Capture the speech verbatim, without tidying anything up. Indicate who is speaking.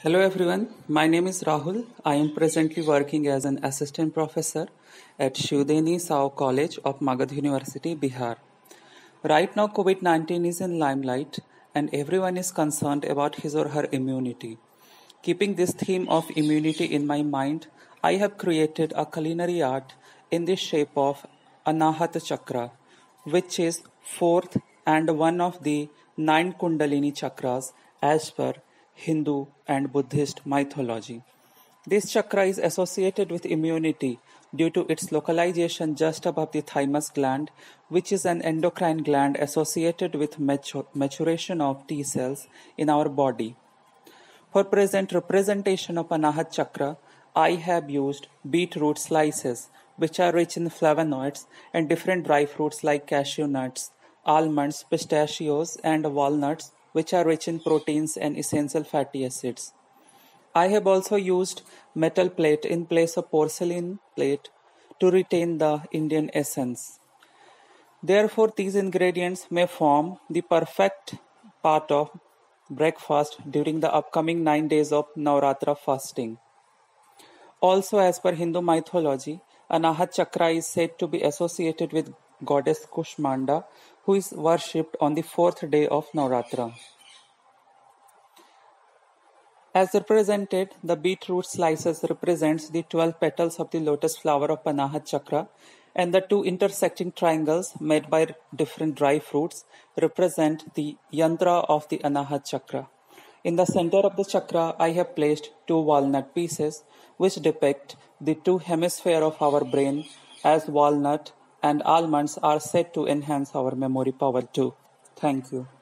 Speaker 1: Hello everyone, my name is Rahul. I am presently working as an assistant professor at Shivdeni Sao College of Magadh University, Bihar. Right now COVID nineteen is in limelight and everyone is concerned about his or her immunity. Keeping this theme of immunity in my mind, I have created a culinary art in the shape of Anahata Chakra, which is fourth and one of the nine Kundalini chakras as per Hindu and Buddhist mythology. This chakra is associated with immunity due to its localization just above the thymus gland, which is an endocrine gland associated with mature, maturation of T cells in our body. For present representation of Anahat chakra, I have used beetroot slices, which are rich in flavonoids, and different dry fruits like cashew nuts, almonds, pistachios, and walnuts, which are rich in proteins and essential fatty acids. I have also used metal plate in place of porcelain plate to retain the Indian essence. Therefore, these ingredients may form the perfect part of breakfast during the upcoming nine days of Navratra fasting. Also, as per Hindu mythology, Anahat chakra is said to be associated with goddess Kushmanda, who is worshipped on the fourth day of Navratra. As represented, the beetroot slices represents the twelve petals of the lotus flower of Anahat chakra, and the two intersecting triangles made by different dry fruits represent the yantra of the Anahat chakra. In the center of the chakra, I have placed two walnut pieces, which depict the two hemispheres of our brain, as walnut and almonds are said to enhance our memory power too. Thank you.